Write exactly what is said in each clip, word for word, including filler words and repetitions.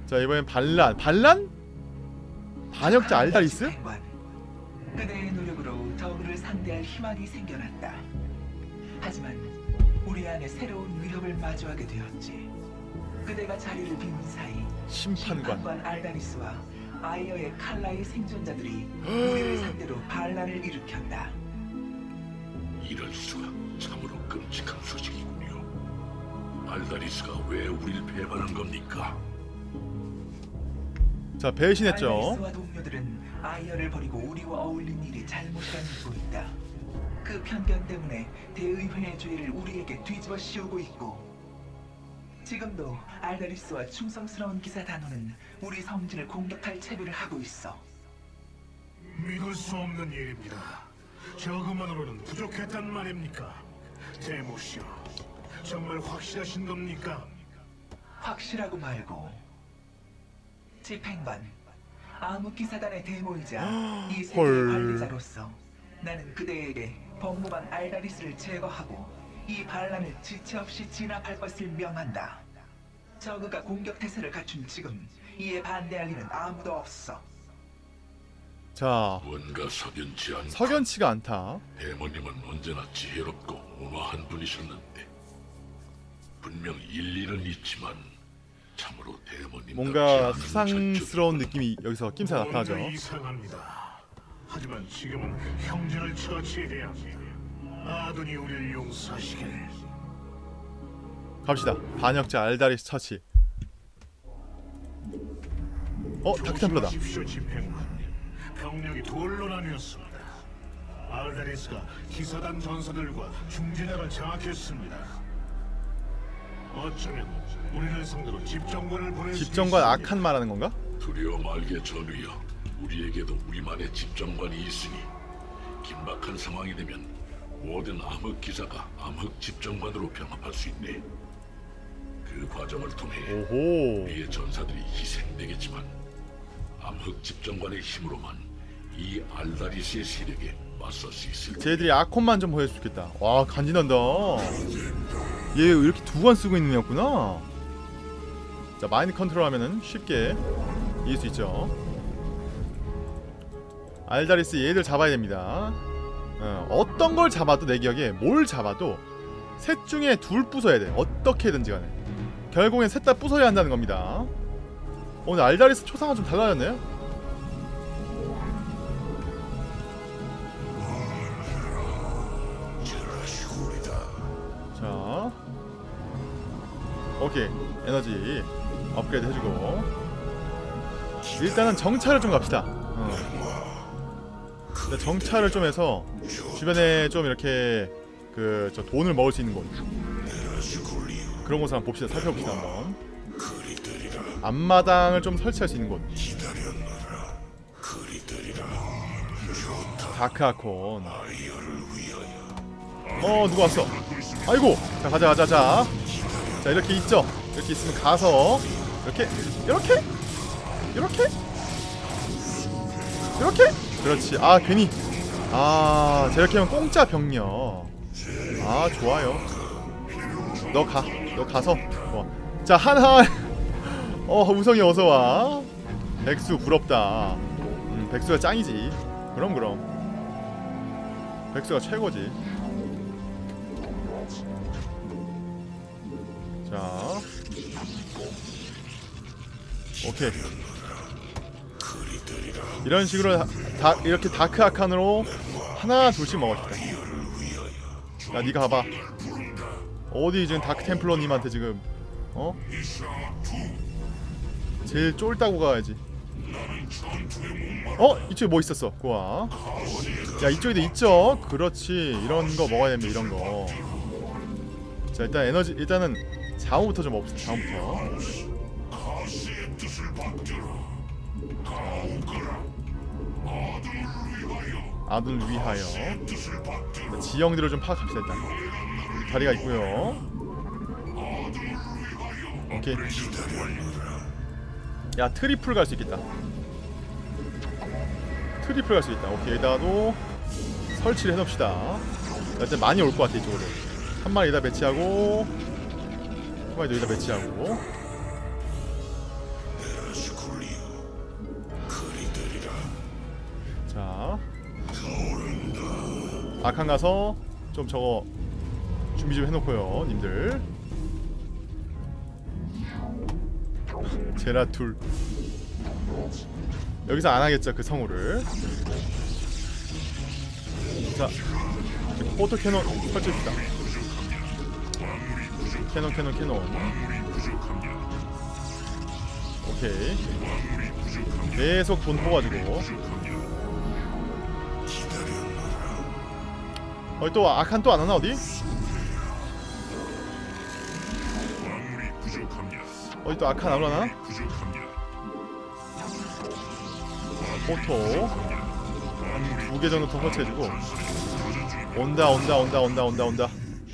자, 이번엔 반란. 반란? 반역자 알다리스? 그대의 노력으로 저그를 상대할 희망이 생겨났다. 하지만 우리 안에 새로운 위협을 마주하게 되었지. 그대가 자리를 비운 사이 심판관, 심판관 알다리스와 아이어의 칼라의 생존자들이 우리를 상대로 반란을 일으켰다. 이럴 수가. 참으로 끔찍한 소식이군요. 알다리스가 왜 우리를 배반한 겁니까? 자, 배신했죠. 알다리스와 동료들은 아이어를 버리고 우리와 어울린 일이 잘못된 줄 있다. 그 편견 때문에 대의회의 죄를 우리에게 뒤집어 씌우고 있고, 지금도 알다리스와 충성스러운 기사 단원은 우리 성진을 공격할 채비를 하고 있어. 믿을 수 없는 일입니다. 저그만으로는 부족했단 말입니까? 데모시오, 정말 확실하신 겁니까? 확실하고 말고. 집행관, 암흑기사단의 데모이자 이 세계의 헐. 관리자로서 나는 그대에게 법무관 알다리스를 제거하고 이 반란을 지체 없이 진압할 것을 명한다. 저그가 공격 태세를 갖춘 지금 이에 반대할 이는 아무도 없어. 자, 뭔가 석연치 않고. 석연치가 않다. 대모님은 언제나 지혜롭고 온화한 분이셨는데 분명 일리는 있지만 참으로 대모님 뭔가 수상스러운 느낌이 여기서 낌새 나타나죠. 뭔가 이상합니다. 하지만 지금은 형제를 처치해야 합니다. 아둔이 우리를 용서하시길. 갑시다. 반역자 알다리스 처치. 어, 다크템플러다. 조심하십시오, 집행관. 병력이 돌로 나뉘었습니다. 알다리스가 기사단 전사들과 중재자를 장악했습니다. 어쩌면 우리를 상대로 집정관을 보낼 수 집정관 있습니다. 악한 말하는 건가? 두려워 말게 전우여. 우리에게도 우리만의 집정관이 있으니 긴박한 상황이 되면 모든 암흑 기사가 암흑 집정관으로 병합할 수 있네. 그 과정을 통해 오호. 우리의 전사들이 희생되겠지만 암흑 집정관의 힘으로만 이 알다리스의 세력에 맞설 수 있을 거야. 쟤들이 아콘만 좀 보여주면 좋겠다. 와, 간지난다. 얘 이렇게 두 관 쓰고 있는 애였구나. 자, 마인드 컨트롤 하면은 쉽게 이길 수 있죠. 알다리스 얘들 잡아야 됩니다. 어, 어떤 걸 잡아도 내 기억에 뭘 잡아도 셋 중에 둘 부숴야 돼. 어떻게든지 간에. 결국엔 셋 다 부숴야 한다는 겁니다. 오늘 알다리스 초상화 좀 달라졌네요. 자, 오케이, 에너지 업그레이드 해주고 일단은 정찰을 좀 갑시다. 어. 일단 정찰을 좀 해서 주변에 좀 이렇게 그 저 돈을 먹을 수 있는 곳 그런 곳을 한번 봅시다. 살펴봅시다 한번. 앞마당을 좀 설치할 수 있는 곳. 다크아콘. 어, 누가 왔어? 아이고. 자, 가자 가자 자. 자, 이렇게 있죠. 이렇게 있으면 가서 이렇게 이렇게 이렇게 이렇게. 그렇지. 아, 괜히 아, 저렇게 하면 공짜 병력. 아, 좋아요. 너 가. 너 가서. 좋아. 자, 하나. 어, 우성이 어서와. 백수 부럽다. 음, 백수가 짱이지. 그럼 그럼 백수가 최고지. 자, 오케이. 이런 식으로 다, 다 이렇게 다크 아칸으로 하나 둘씩 먹어줍니다. 야, 니가 가봐. 어디 지금 다크 템플러님한테 지금 어? 제일 쫄다고 가야지. 어? 이쪽에 뭐 있었어? 고아. 야, 이쪽에도 있죠? 그렇지. 이런 거 먹어야 됩니다. 이런 거. 자, 일단 에너지 일단은 자원부터 좀 먹읍시다. 자원부터. 아둔을 위하여. 자, 지형들을 좀 파악합시다. 일단 다리가 있고요. 오케이. 야, 트리플 갈 수 있겠다. 트리플 갈 수 있다. 오케이. 여기다가도 설치를 해놓읍시다. 일단 많이 올 것 같아. 이쪽으로 한 마리 여기다 배치하고 한 마리 여기다 배치하고 자, 아칸 가서 좀 저거 준비 좀 해놓고요, 님들. 제라툴. 여기서 안 하겠죠, 그 성우를. 자, 포토 캐논 설치합시다. 캐논, 캐논, 캐논. 오케이. 계속 돈 뽑아주고. 어디 또 아칸 또 안 하나 어디? 어디 또 아칸 안 오나? 포토 한 두 개 정도 더 설치해주고. 온다 온다 온다 온다 온다 온다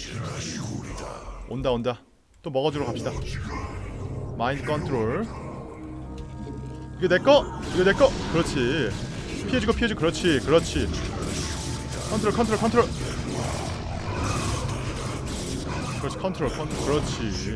온다 온다. 또 먹어주러 갑시다. 마인드 컨트롤. 이거 내꺼! 이거 내꺼! 그렇지. 피해주고 피해주고. 그렇지 그렇지. 컨트롤 컨트롤 컨트롤. 그렇지 컨트롤 컨트롤. 그렇지.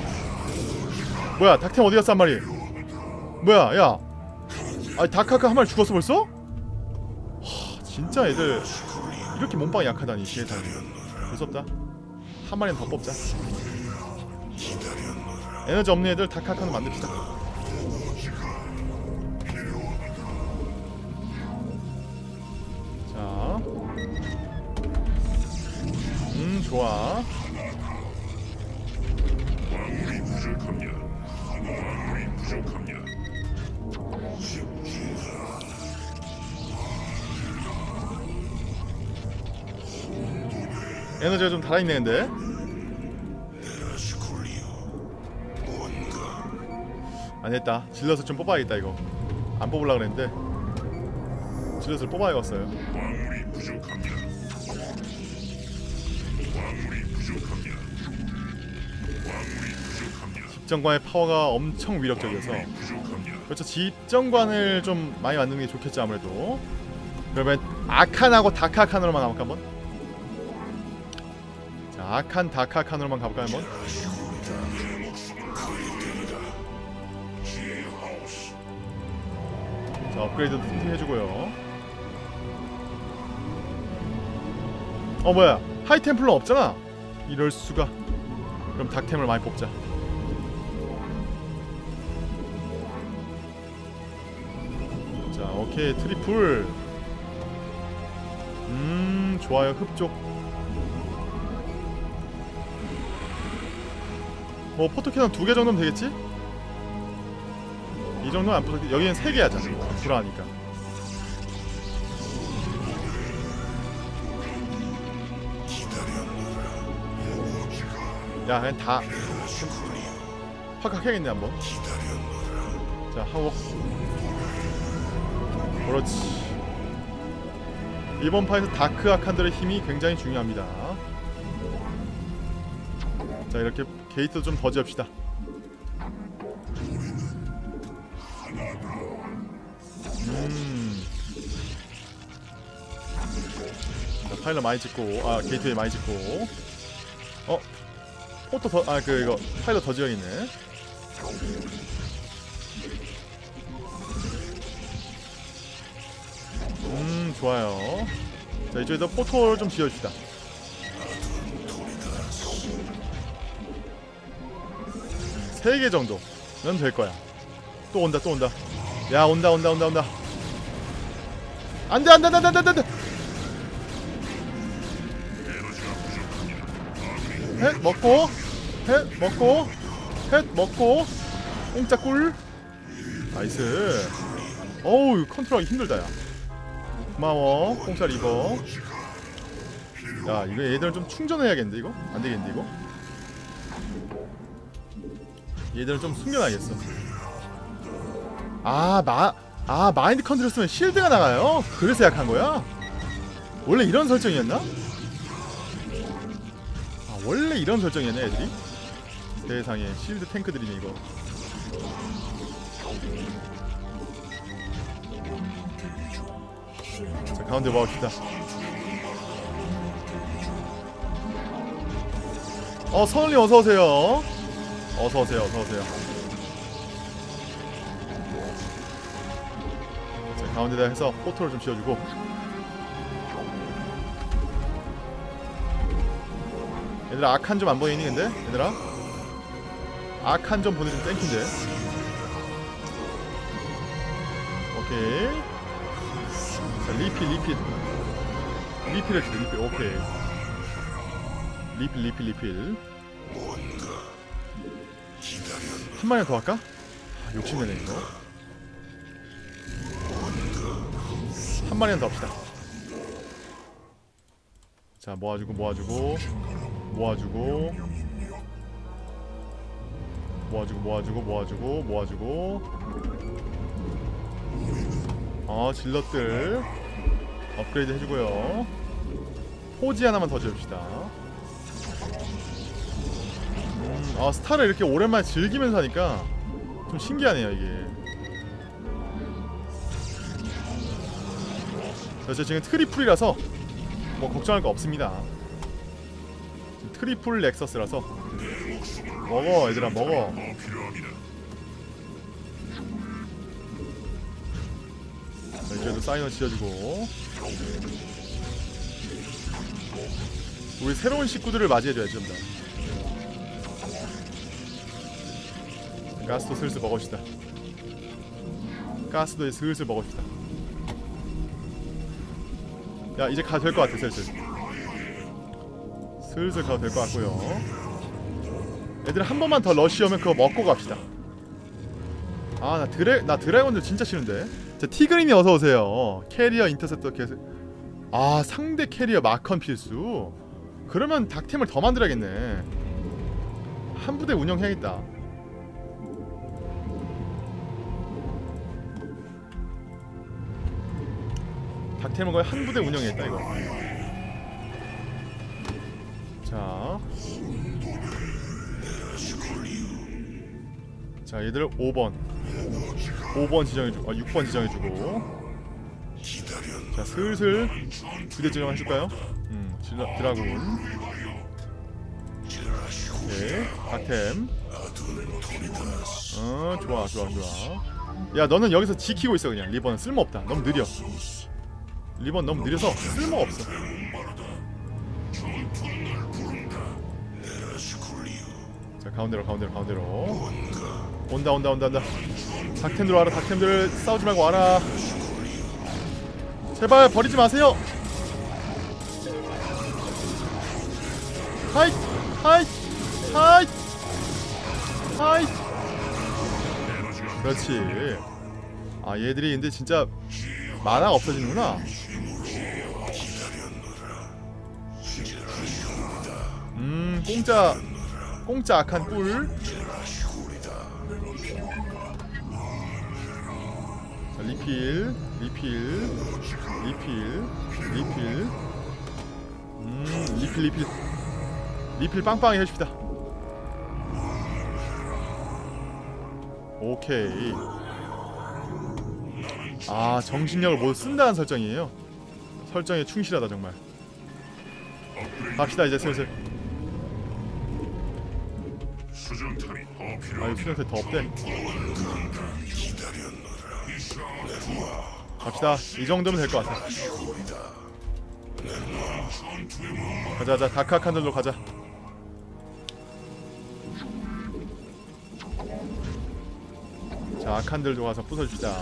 뭐야 닥템 어디 갔어 한 마리. 뭐야 야. 아니 다카카 한 마리 죽었어 벌써? 하, 진짜 애들 이렇게 몸빵이 약하다니 세상에. 무섭다. 한 마리는 더 뽑자. 에너지 없는 애들 다카카는 만듭시다. 자, 음 좋아. 에너지가 좀 달아있네 근데. 안됐다. 질럿을 좀 뽑아야겠다 이거. 안 뽑으려고 그랬는데 질럿을 뽑아야겠어요. 집정관의 파워가 엄청 위력적이어서. 그렇죠. 집정관을 좀 많이 만드는 게 좋겠죠 아무래도. 그러면 아칸하고 다카칸으로만 가볼까 한번? 자, 아칸 다카칸으로만 가볼까 한번? 자, 업그레이드도 틈틈이 해주고요. 어 뭐야 하이템플러 없잖아. 이럴수가. 그럼 닥템을 많이 뽑자. 자 오케이 트리플. 음 좋아요. 흡족. 뭐 포토캐논 두 개 정도면 되겠지? 이 정도는 안 포토. 여기는 세 개 하자. 불안하니까. 야 그냥 다 확확 해야겠네 한번. 자 하고. 그렇지. 이번 판에서 다크 아칸들의 힘이 굉장히 중요합니다. 자 이렇게 게이트도 좀 더 지읍시다. 음. 자, 파일럿 많이 짓고. 아 게이트웨이 많이 짓고. 어? 포토 더. 아 그 이거 파일럿 더 지어있네. 음 좋아요. 자 이쪽에다 포토를 좀 지어줍시다. 세 개 정도면 될 거야. 또 온다 또 온다. 야 온다 온다 온다 온다. 안돼 안돼 안돼 안돼 안돼. 헷 먹고 헷 먹고 헷 먹고 공짜 꿀. 나이스. 어우 컨트롤하기 힘들다 야. 고마워 공짜 리버. 야 이거 얘들은 좀 충전해야겠는데 이거? 안되겠는데 이거? 얘들은 좀 숨겨놔야겠어. 아 마.. 아 마인드 컨트롤 쓰면 실드가 나가요? 그래서 약한 거야? 원래 이런 설정이었나? 아 원래 이런 설정이었네 애들이? 세상에 실드 탱크들이네 이거. 자 가운데 모아봅시다. 어 선울님 어서오세요. 어서오세요 어서오세요. 자, 가운데다 해서 포토를 좀 지어주고. 얘들아 아칸 좀 안 보이니 근데? 얘들아 아칸 좀 보내주면 땡긴데. 오케이. 자 리필 리필 리필을 주자 리필. 오케이. 리필 리필 리필. 한 마리 더 할까? 아, 욕심내네 이거. 한 마리는 더 합시다. 자 모아주고 모아주고 모아주고 모아주고 모아주고 모아주고 모아주고. 어 질럿들 업그레이드 해주고요. 포지 하나만 더 지읍시다. 음, 아 스타를 이렇게 오랜만에 즐기면서 하니까 좀 신기하네요 이게. 저 지금 트리플이라서 뭐 걱정할 거 없습니다. 트리플 넥서스라서. 먹어 얘들아 먹어. 자, 이제도 사이너 지어주고. 우리 새로운 식구들을 맞이해줘야지 좀 더. 가스도 슬슬 먹읍시다. 가스도 슬슬 먹읍시다. 야 이제 가도 될 것 같아. 슬슬 슬슬 가도 될 것 같고요. 애들 한 번만 더 러쉬 오면 그거 먹고 갑시다. 아 나 드래 나 드래곤들 진짜 싫은데. 자 티그린이 어서 오세요. 캐리어 인터셉터 계속. 아 상대 캐리어 마컨 필수. 그러면 닥템을 더 만들어야겠네. 한 부대 운영해야겠다. 닥템은 거의 한 부대 운영해야겠다 이거. 자, 자 얘들 오 번 오 번 지정해주고, 아 육 번 지정해주고. 자 슬슬 부대 지정 해줄까요? 음, 질라, 드라군. 오케이, 닥템. 어 좋아 좋아 좋아. 야 너는 여기서 지키고 있어 그냥. 리본은 쓸모없다. 너무 느려. 리본 너무 느려서 쓸모없어. 자 가운데로 가운데로 가운데로. 온다 온다 온다 온다. 닥템들 와라. 닥템들 싸우지 말고 와라. 제발 버리지 마세요. 하이 하이 하이 하이. 그렇지. 아 얘들이 근데 진짜 만화가 없어지는구나. 음 공짜 공짜 악한 꿀. 자 리필 리필 리필 리필. 음 리필 리필 리필 빵빵히 해줍시다. 오케이. 아 정신력을 모두 쓴다는 설정이에요. 설정에 충실하다 정말. 갑시다 이제 슬슬. 아유 수정탑이 더 없대. 갑시다. 이 정도면 될 것 같아. 가자 가자. 다크아칸들로 가자. 자 아칸들도 가서 부숴줍시다.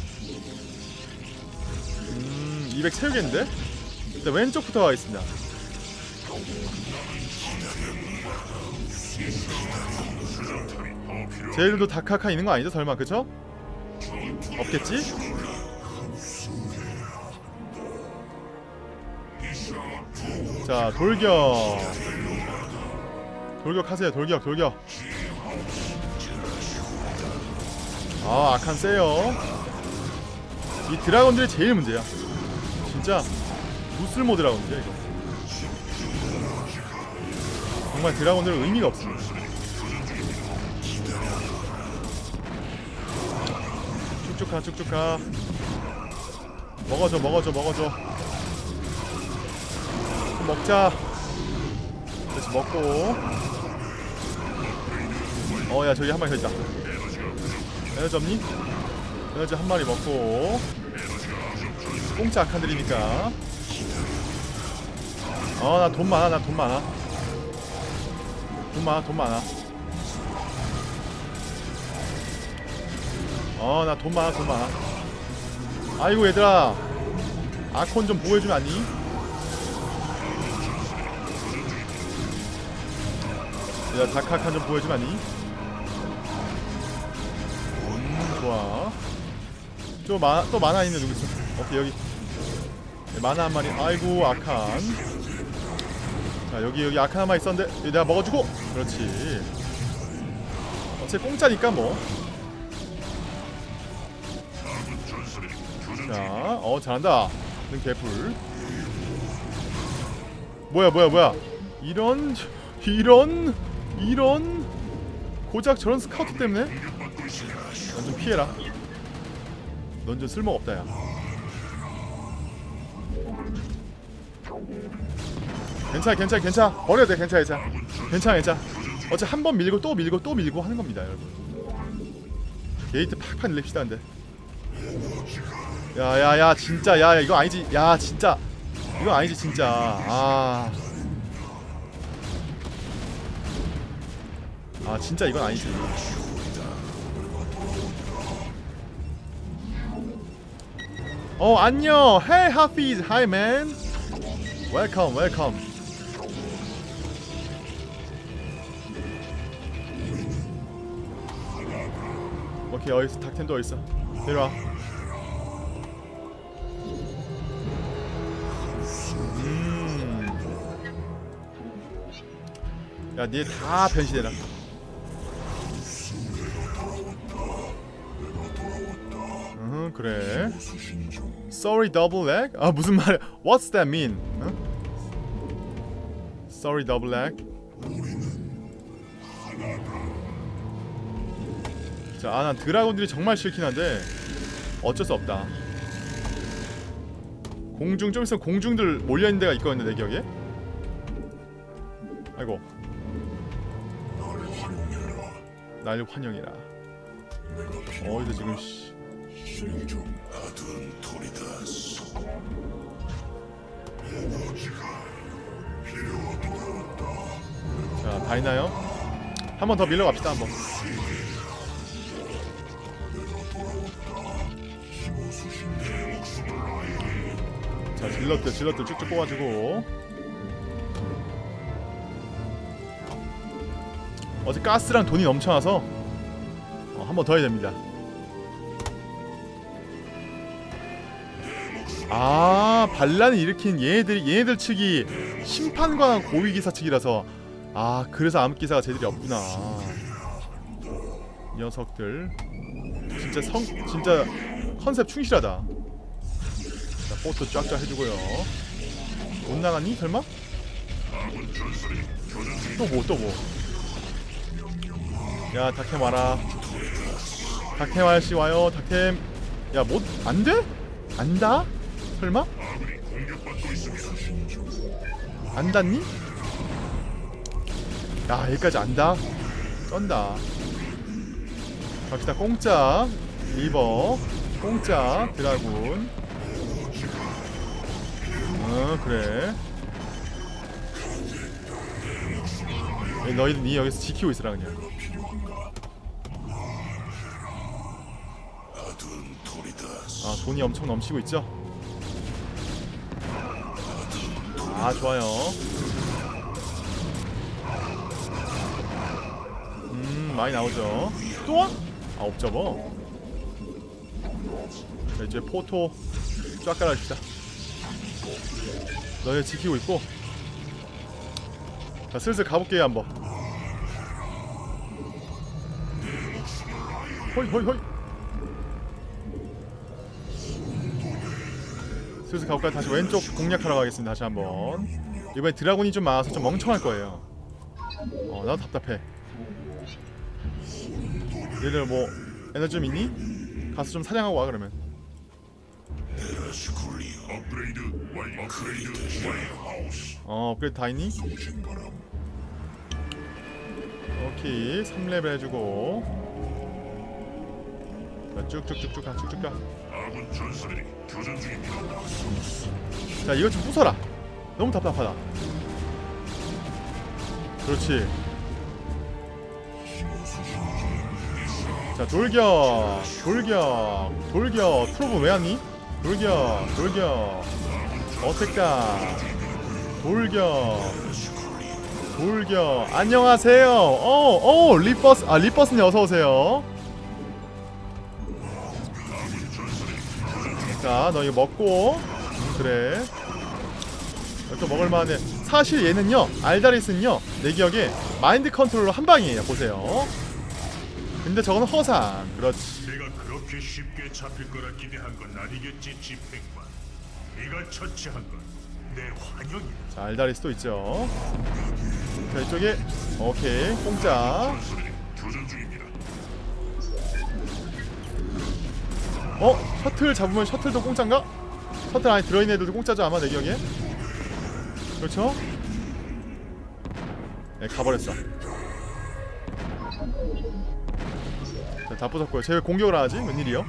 음 이백 채우겠는데? 일단 왼쪽부터 가겠습니다. 쟤들도 다크아칸 있는 거 아니죠 설마? 그쵸? 없겠지? 자 돌격. 돌격하세요. 돌격 돌격. 아 아칸 세요. 이 드라곤들이 제일 문제야. 진짜 무쓸모 드라곤들이야 이거. 정말 드라곤들은 의미가 없습니다. 쭉쭉 가 쭉쭉 가. 먹어줘 먹어줘 먹어줘. 좀 먹자. 그렇지 먹고. 어야 저기 한 마리 더 있다. 에너지 없니? 에너지 한 마리 먹고. 공짜 아칸들이니까. 어 나 돈 많아 나 돈 많아 돈 많아 돈 많아 어 나 돈 많아 돈 많아. 아이고 얘들아 아콘 좀 보호해주면 안니? 얘들아 다카칸 좀 보호해주면 안니? 음 좋아. 또 마, 또 만화 있는 누구 있어? 오케이 여기 네, 만화 한 마리. 아이고 아칸. 자 여기 여기 아칸 한 마리 있었는데 여기 내가 먹어주고. 그렇지. 어차피 공짜니까 뭐. 자, 어 잘한다. 능 개풀. 뭐야 뭐야 뭐야. 이런 이런 이런 고작 저런 스카우트 때문에? 넌 좀 피해라. 넌 좀 쓸모가 없다 야. 괜찮아 괜찮아 괜찮아. 버려도 돼. 괜찮아 괜찮아 괜찮아 괜찮아. 어차피 한 번 밀고 또 밀고 또 밀고 하는 겁니다 여러분. 게이트 팍팍 늘립시다. 근데 야야야 진짜 야 이거 아니지. 야 진짜 이거 아니지 진짜. 아, 아 진짜 이건 아니지. 어 안녕. Hey Hafiz. Hi man. Welcome welcome. 오케이 어딨어. 닥텐도 어딨어. 내려와. 음. 야 니 다 변신해라. 음 그래. Sorry double leg? 아 무슨 말이야. What's that mean? 응? Sorry double leg? 자, 아, 난 드라곤들이 정말 싫긴 한데 어쩔 수 없다. 공중 좀 있으면 공중들 몰려있는 데가 있거든요 내 기억에. 아이고 날 환영해라. 어이도 지금 씨. 자 다 있나요? 한 번 더 밀러갑시다. 한번. 자 질럿들 질럿들 쭉쭉 뽑아주고. 어제 가스랑 돈이 넘쳐나서 어, 한 번 더 해야 됩니다. 아 반란을 일으킨 얘네들이 얘네들 측이 심판관 고위기사 측이라서 아 그래서 암흑기사가 쟤들이 없구나. 이 녀석들 진짜 성 진짜 컨셉 충실하다. 자 포토 쫙쫙 해주고요. 못 나갔니 설마? 또 뭐 또 뭐? 야 닥템 와라. 닥템 아저씨 와요. 닥템. 야 못 안돼? 안다? 설마? 안 닿니? 야 여기까지 안다? 쩐다. 갑시다. 공짜 리버 공짜 드라군. 어 그래. 너희들 니 여기서 지키고 있으라 그냥. 아 돈이 엄청 넘치고 있죠? 아 좋아요. 음 많이 나오죠. 또 와? 아 옵저버. 자 이제 포토 쫙 깔아줍시다. 너희 지키고 있고. 자 슬슬 가볼게요 한번. 호이 호이 호이. 슬슬 가볼까요? 다시 왼쪽 공략하러 가겠습니다. 다시 한번. 이번에 드라군이 좀 많아서 좀 멍청할 거예요. 어 나도 답답해. 얘들 뭐 에너지 좀 있니? 가서 좀 사냥하고 와 그러면. 어 업그레이드 다 있니? 오케이 삼 레벨 해주고. 자, 쭉쭉쭉쭉 가, 쭉쭉 가. 아군 전사들이 교전 중입니다. 자, 이거 좀 부숴라. 너무 답답하다. 그렇지. 자, 돌격, 돌격, 돌격. 프로브 왜 왔니? 돌격, 돌격. 어택다. 돌격, 돌격. 안녕하세요. 어, 어, 리버스. 아, 리버스님 어서 오세요. 자, 너 이거 먹고. 음, 그래. 또 먹을만해. 사실 얘는요, 알다리스는요, 내 기억에 마인드 컨트롤로 한 방이에요. 보세요. 근데 저거는 허상. 그렇지. 내가 그렇게 쉽게 잡힐 거라 기대한 건 아니겠지, 집행관. 네가 처치한 건 내 환영이다. 자, 알다리스도 있죠. 자, 이쪽에 오케이, 공짜. 교전 중입니다. 어? 셔틀 잡으면 셔틀도 공짜인가? 셔틀 안에 들어있는 애들도 공짜죠 아마 내 기억에. 그렇죠? 네, 가버렸어. 자, 다 부쉈고요. 쟤 왜 공격을 안 하지? 웬일이요?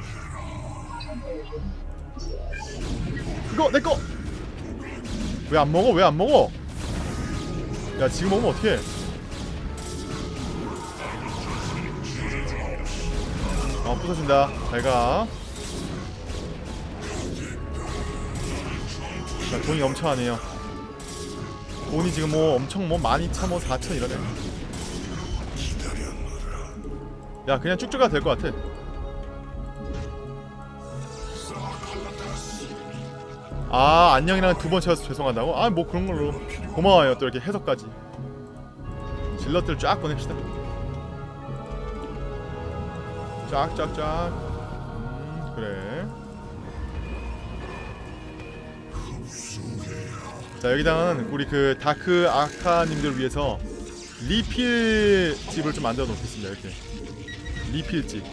이거 내꺼! 왜 안 먹어? 왜 안 먹어? 야, 지금 먹으면 어떡해? 어, 부숴준다. 잘가. 자, 돈이 엄청 하네요. 돈이 지금 뭐 엄청 뭐 만 이천 뭐 사천 이러네. 야, 그냥 쭉쭉 가도 될 것 같아. 아, 안녕이랑 두 번 쳐서 죄송하다고? 아, 뭐 그런 걸로. 고마워요. 또 이렇게 해석까지. 질럿들 쫙 보냅시다. 쫙쫙쫙. 음, 그래. 자, 여기다가는 우리 그 다크 아카님들 위해서 리필 집을 좀 만들어 놓겠습니다. 이렇게 리필 집,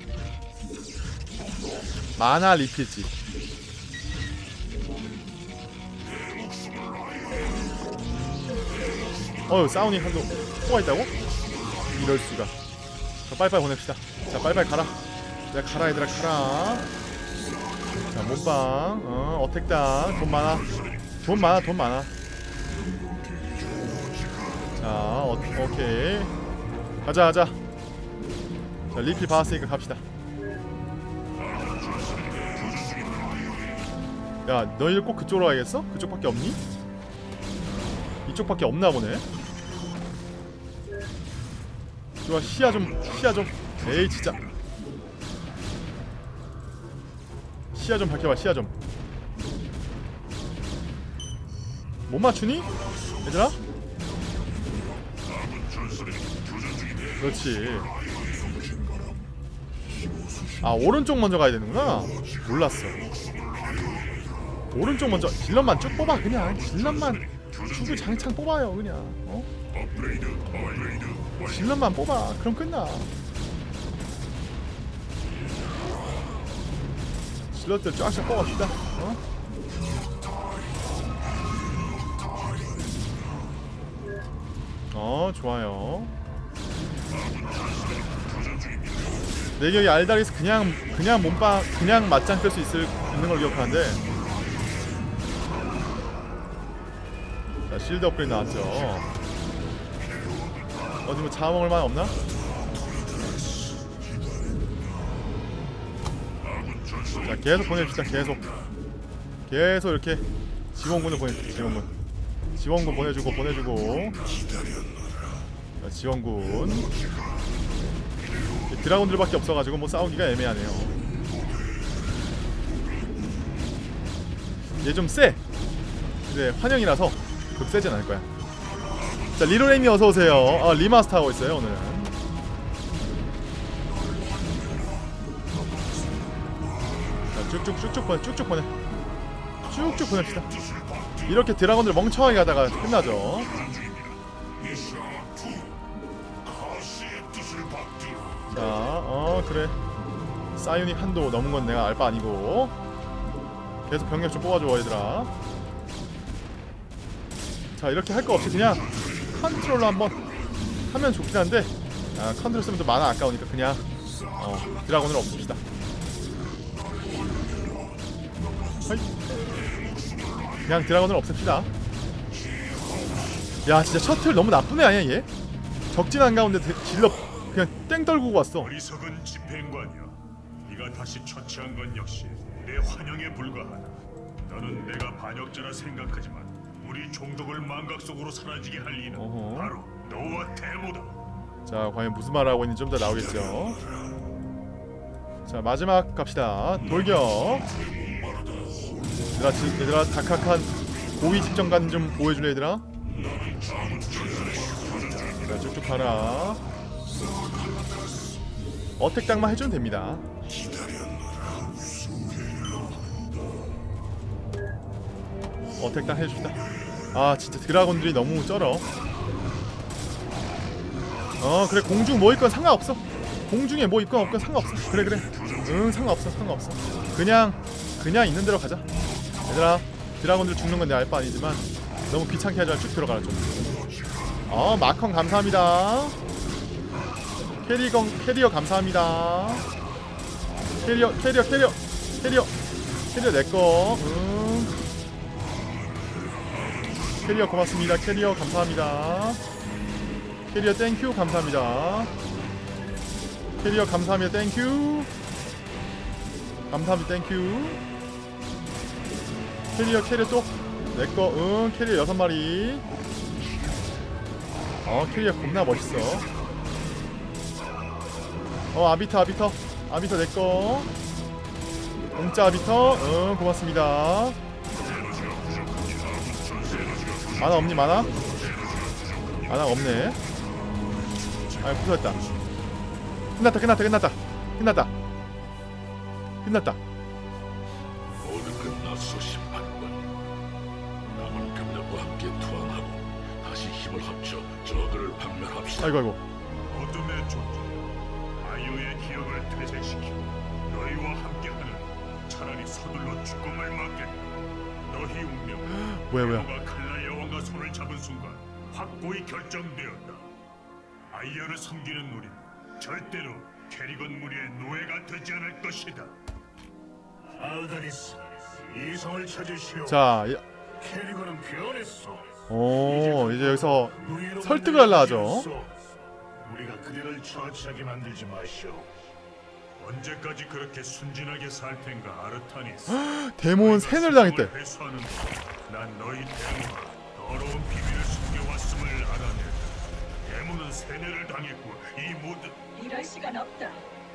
만화 리필 집. 어휴, 사우닝 한도 포가 있다고? 이럴 수가. 자, 빨리빨리 보냅시다. 자, 빨리빨리 가라. 야, 가라 얘들아, 가라. 자, 몸빵. 어, 어택당. 돈 많아. 돈 많아, 돈 많아. 자, 어, 오케이. 가자, 가자. 자, 리필 받았으니까 갑시다. 야, 너희들 꼭 그쪽으로 가야겠어? 그쪽밖에 없니? 이쪽밖에 없나 보네. 좋아, 시야 좀, 시야 좀. 에이, 진짜. 시야 좀 밝혀봐, 시야 좀. 못 맞추니? 얘들아? 그렇지. 아, 오른쪽 먼저 가야 되는구나. 몰랐어. 오른쪽 먼저. 질럿만 쭉 뽑아 그냥. 질럿만 주구장창 뽑아요 그냥. 어? 질럿만 뽑아. 그럼 끝나. 질럿들 쫙쫙 뽑아봅시다. 어? 어, 좋아요. 내 기억에 알다리스 그냥 그냥 몸빵 그냥 맞짱 뜰 수 있을 있는 걸 기억하는데. 자, 실드 업그레이드 나왔죠. 어디 뭐 잡아먹을 만 없나? 자, 계속 보냅시다. 계속 계속 이렇게 지원군을 보냅시다. 지원군 지원군 보내주고 보내주고. 자, 지원군. 드라곤들밖에 없어가지고 뭐 싸우기가 애매하네요. 얘 좀 세. 근데 환영이라서 그렇게 세진 않을 거야. 자, 리로레미 어서 오세요. 아, 리마스터 하고 있어요 오늘은. 자, 쭉쭉 쭉쭉 보내, 쭉쭉 보내, 쭉쭉 보냅시다. 이렇게 드라곤들 멍청하게 가다가 끝나죠. 자, 어, 그래. 사이오닉 한도 넘은 건 내가 알 바 아니고. 계속 병력 좀 뽑아줘 얘들아. 자, 이렇게 할 거 없이 그냥 컨트롤로 한번 하면 좋긴 한데, 아, 컨트롤 쓰면 또 만화 아까우니까 그냥 어, 드라곤을 없읍시다. 허이. 그냥 드라곤을 없앱시다. 야 진짜 셔틀 너무 나쁜 애 아니야 얘? 적진한 가운데 질러 그냥 땡 떨구고 왔어. 어리석은 집행관이야. 네가 다시 처치한 건 역시 내 환영에 불과하다. 너는 내가 반역자라 생각하지만 우리 종족을 망각 속으로 사라지게 할 이는 어허. 바로 너와 대모다. 자 과연 무슨 말을 하고 있는지 좀 더 나오겠죠. 자 마지막 갑시다. 돌격. 얘들아, 지, 얘들아 다카칸 고위 집정관 좀 보여줄래 얘들아? 자 쭉쭉 가라. 어택당만 해주면 됩니다. 어택당 해줍시다. 아 진짜 드라곤들이 너무 쩔어. 어 그래 공중 뭐 있건 상관없어. 공중에 뭐 있건 없건 상관없어. 그래 그래 응 상관없어 상관없어. 그냥 그냥 있는 대로 가자. 얘들아 드라곤들 죽는 건 내 알 바 아니지만 너무 귀찮게 하지 말고 쭉 들어가라 좀. 어 마컨 감사합니다. 캐리건 캐리어 감사합니다. 캐리어 캐리어 캐리어 캐리어 캐리어 내꺼. 응. 캐리어 고맙습니다. 캐리어 감사합니다. 캐리어 땡큐 감사합니다. 캐리어 감사합니다. 땡큐 감사합니다. 땡큐. 캐리어 캐리어 또 내꺼. 응 캐리어 여섯 마리. 어 캐리어 겁나 멋있어. 어 아비터 아비터 아비터 내꺼. 공짜 아비터. 응 고맙습니다. 만화 없니 만화? 만화 없네. 아 부서졌다. 끝났다 끝났다 끝났다 끝났다 끝났다. 모두 끝났어 심판관. 남은 병력과 함께 투항하고 다시 힘을 합쳐 저들을 박멸합시다. 아이고 아이고. 어둠의 존재 아이오의 기억을 퇴색시키고 너희와 함께하는 차라리 서둘러 죽음을 맞겠다. 너희 운명은 뭐야 뭐야. 너가 칼날 여왕과 손을 잡은 순간 확고히 결정되었다. 아이어를 섬기는 우린 절대로 캐리건 무리의 노예가 되지 않을 것이다. 알다리스, 이성을 찾으시오. 자, 캐리건은 변했어. 오 이제 여기서 설득을 하려 하죠. 우리가 그들을 처치하게 만들지 마시오. 언제까지 그렇게 순진하게 살 텐가 아르타니스. 데몬 세뇌를 당했대. 난 너희 데몬아 더러운 비밀을 숨겨왔음을 알아냈다. 데몬은 세뇌를 당했고 이 모든 이럴 시간 없다.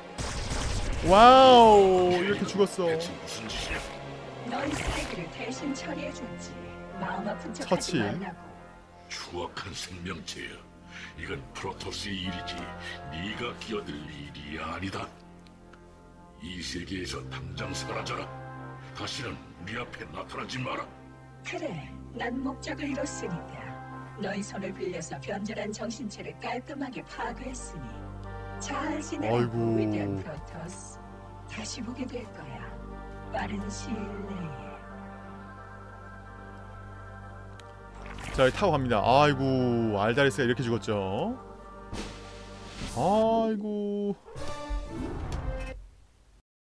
와우 이렇게 죽었어. 대체 무슨 짓이야? 너희 쓰레기를 대신 처리해줬지. 마음 아픈 척하지 처치. 말라고. 추악한 생명체야. 이건 프로토스의 일이지 네가 끼어들 일이 아니다. 이 세계에서 당장 사라져라. 다시는 우리 앞에 나타나지 마라. 그래, 난 목적을 이뤘으니까. 너희 손을 빌려서 변절한 정신체를 깔끔하게 파괴했으니 잘 지내라고 아이고. 위대한 프로토스. 다시 보게 될 거야. 빠른 시일 내에. 자 여기 타고 갑니다. 아이고 알다리스가 이렇게 죽었죠. 아이고